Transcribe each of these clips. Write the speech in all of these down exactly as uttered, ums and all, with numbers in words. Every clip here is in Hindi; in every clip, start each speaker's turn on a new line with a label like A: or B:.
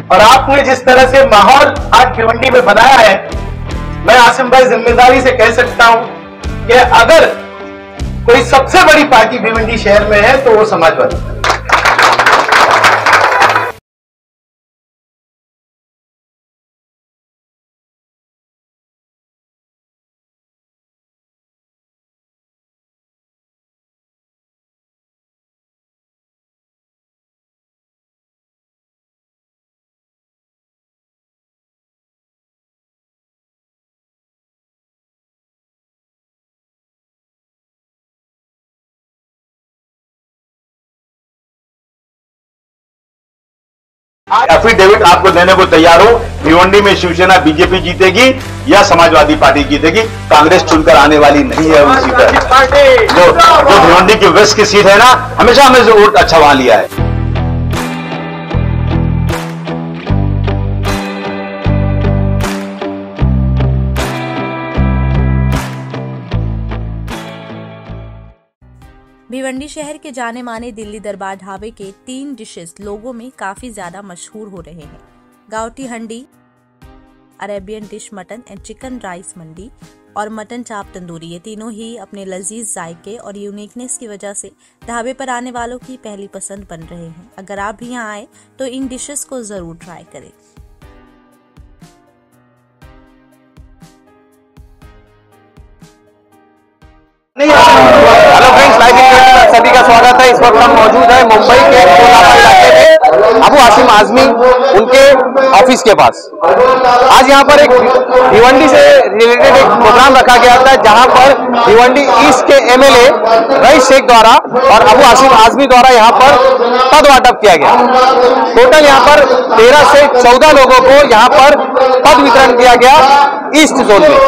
A: और आपने जिस तरह से माहौल आज भिवंडी में बनाया है, मैं आसिम भाई जिम्मेदारी से कह सकता हूं कि अगर कोई सबसे बड़ी पार्टी भिवंडी शहर में है तो वो समाजवादी।
B: एफिडेविट आपको देने को तैयार हो, भिवंडी में शिवसेना बीजेपी जीतेगी या समाजवादी पार्टी जीतेगी, कांग्रेस चुनकर आने वाली नहीं है। उसी तरह जो जो भिवंडी की वेस्ट की सीट है ना, हमेशा हमने जो वोट अच्छा वहां लिया है।
C: भिवंडी शहर के जाने माने दिल्ली दरबार ढाबे के तीन डिशेस लोगों में काफी ज्यादा मशहूर हो रहे हैं। गावटी हंडी, Arabian dish mutton and chicken rice मंडी और मटन चाप तंदूरी, ये तीनों ही अपने लजीज जायके और यूनिकनेस की वजह से ढाबे पर आने वालों की पहली पसंद बन रहे हैं। अगर आप भी यहाँ आए तो इन डिशेस को जरूर ट्राई करें।
D: हेलो फ्रेंड्स, लाइव में सभी का स्वागत है। इस वक्त हम मौजूद है मुंबई के कोलाबा इलाके में अबू आसिम आजमी उनके ऑफिस के पास। आज यहाँ पर एक भिवंडी से रिलेटेड एक प्रोग्राम रखा गया था, जहाँ पर भिवंडी ईस्ट के एमएलए रईस शेख द्वारा और अबू आसिम आजमी द्वारा यहाँ पर पद वाटप किया गया। टोटल यहाँ पर तेरह से चौदह लोगों को यहाँ पर पद वितरण किया गया ईस्ट जोन में।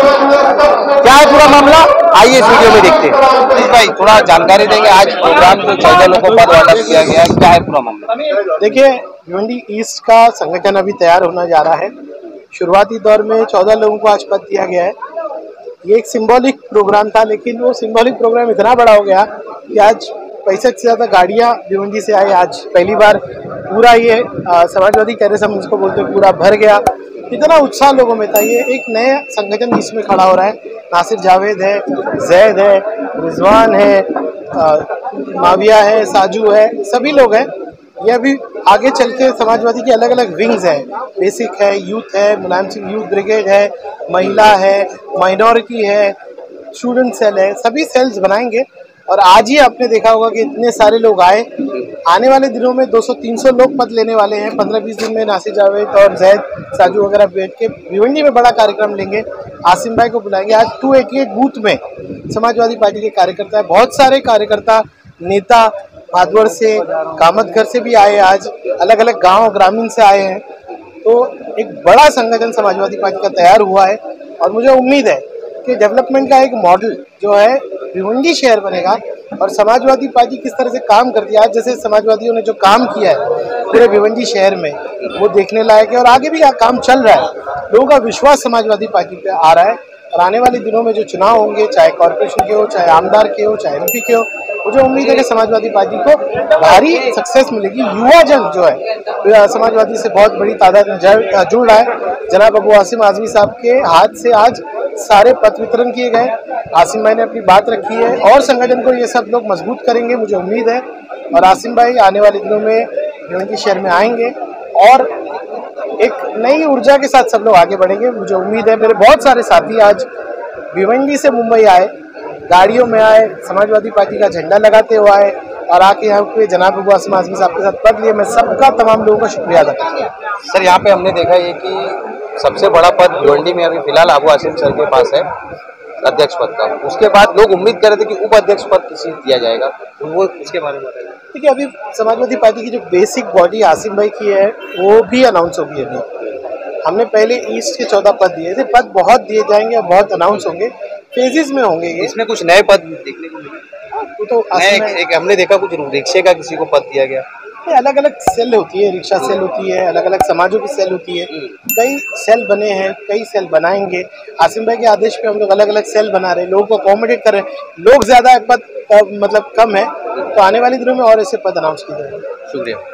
D: क्या है पूरा मामला, आइए इस वीडियो में देखते हैं। भाई थोड़ा जानकारी देंगे, आज प्रोग्राम जो चौदह लोगों को पद वाटप किया गया, क्या है पूरा मामला?
A: देखिए, भिवंडी ईस्ट का संगठन अभी तैयार होना जा रहा है। शुरुआती दौर में चौदह लोगों को आज पद दिया गया है। ये एक सिंबॉलिक प्रोग्राम था, लेकिन वो सिंबॉलिक प्रोग्राम इतना बड़ा हो गया कि आज पैंसठ से ज्यादा गाड़ियां भिवंडी से आई। आज पहली बार पूरा ये आ, समाजवादी कैरेस हम इसको बोलते हैं, पूरा भर गया। इतना उत्साह लोगों में था। ये एक नया संगठन इसमें खड़ा हो रहा है। नासिर जावेद है, जैद है, रिजवान है, आ, माविया है, साजू है, सभी लोग हैं। ये अभी आगे चल के समाजवादी के अलग अलग विंग्स हैं। बेसिक है, यूथ है, मुलायम सिंह यूथ ब्रिगेड है, महिला है, माइनॉरिटी है, स्टूडेंट सेल है, सभी सेल्स बनाएंगे। और आज ही आपने देखा होगा कि इतने सारे लोग आए। आने वाले दिनों में दो सौ तीन सौ लोग पद लेने वाले हैं। पंद्रह बीस दिन में नासिर जावेद और जैद, साजू वगैरह बैठ के भिवंडी में बड़ा कार्यक्रम लेंगे। आसिम भाई को बुलाएंगे। आज दो सौ अट्ठासी बूथ में समाजवादी पार्टी के कार्यकर्ता है। बहुत सारे कार्यकर्ता, नेता भादवड़ से, कामतघर से भी आए, आज अलग अलग गांव ग्रामीण से आए हैं। तो एक बड़ा संगठन समाजवादी पार्टी का तैयार हुआ है और मुझे उम्मीद है कि डेवलपमेंट का एक मॉडल जो है भिवंडी शहर बनेगा। और समाजवादी पार्टी किस तरह से काम करती है, आज जैसे समाजवादियों ने जो काम किया है पूरे भिवंडी शहर में, वो देखने लायक है। और आगे भी काम चल रहा है। लोगों का विश्वास समाजवादी पार्टी पे आ रहा है। और आने वाले दिनों में जो चुनाव होंगे, चाहे कॉर्पोरेशन के हो, चाहे आमदार के हो, चाहे एमपी के हो, मुझे उम्मीद है कि समाजवादी पार्टी को भारी सक्सेस मिलेगी। युवा जन जो है समाजवादी से बहुत बड़ी तादाद में जुड़ रहा है। जनाब अबू आसिम आजमी साहब के हाथ से आज सारे पद वितरण किए गए। आसिम भाई ने अपनी बात रखी है और संगठन को ये सब लोग मजबूत करेंगे, मुझे उम्मीद है। और आसिम भाई आने वाले दिनों में भिवंडी शहर में आएंगे और एक नई ऊर्जा के साथ सब लोग आगे बढ़ेंगे, मुझे उम्मीद है। मेरे बहुत सारे साथी आज भिवंडी से मुंबई आए, गाड़ियों में आए, समाजवादी पार्टी का झंडा लगाते हुए आए और आके यहाँ पे जनाब अबू आसिम आजमी साहब के साथ पद लिए। मैं सबका, तमाम लोगों का शुक्रिया अदा करता हूँ।
D: सर, यहाँ पे हमने देखा ये कि सबसे बड़ा पद भिवंडी में अभी फिलहाल अबू आसिम सर के पास है, अध्यक्ष पद का। उसके बाद लोग उम्मीद कर रहे थे कि उपाध्यक्ष पद किसी दिया जाएगा, तो वो उसके बारे में बताइए।
A: देखिए, अभी समाजवादी पार्टी की जो बेसिक बॉडी आसिम भाई की है वो भी अनाउंस होगी। अभी हमने पहले ईस्ट के चौदह पद दिए थे। पद बहुत दिए जाएंगे और बहुत अनाउंस होंगे, फेजेस में होंगे।
D: इसमें कुछ नए पद देखने को मिले तो एक, एक हमने देखा कुछ रिक्शे का किसी को पद दिया गया।
A: अलग अलग सेल होती है, रिक्शा सेल होती है, अलग अलग समाजों की सेल होती है। कई सेल बने हैं, कई सेल बनाएंगे। आसिम भाई के आदेश पे हम लोग अलग अलग सेल बना रहे हैं, लोगों को अकोमोडेट कर रहे हैं। लोग ज्यादा पद मतलब कम है, तो आने वाले दिनों में और ऐसे पद अनाउंस किए जाएंगे।
D: शुक्रिया।